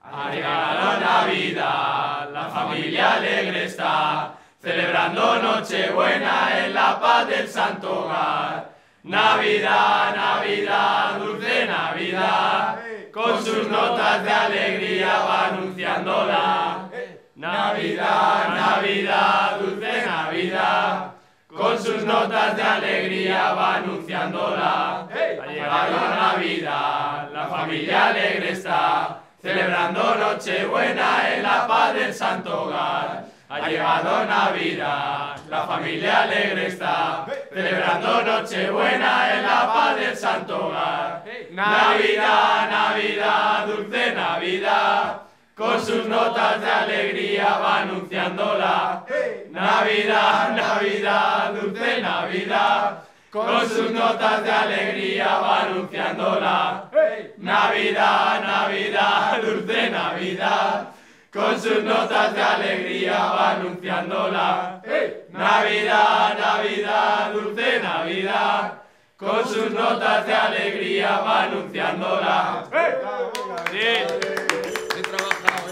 Ha llegado Navidad, la familia alegre está, celebrando Nochebuena en la paz del santo hogar. Navidad, Navidad, dulce Navidad, con sus notas de alegría va anunciándola. Navidad, Navidad, dulce Navidad, con sus notas de alegría va anunciándola. Ha llegado Navidad, la familia alegre está, celebrando Nochebuena en la paz del santo hogar. Ha llegado Navidad, la familia alegre está, celebrando Nochebuena en la paz del santo hogar. Navidad, Navidad, dulce Navidad, con sus notas de alegría va anunciándola. Navidad, Navidad, dulce Navidad, con sus notas de alegría va anunciándola. Navidad, Navidad, dulce Navidad, con sus notas de alegría va anunciándola. Navidad, Navidad, dulce Navidad, con sus notas de alegría va anunciándola. Sí. Bien trabajado,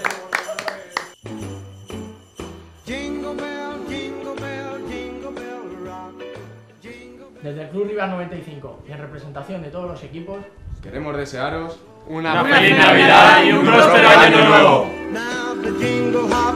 Desde el Club River 95 y en representación de todos los equipos, queremos desearos una feliz Navidad y un próspero año nuevo.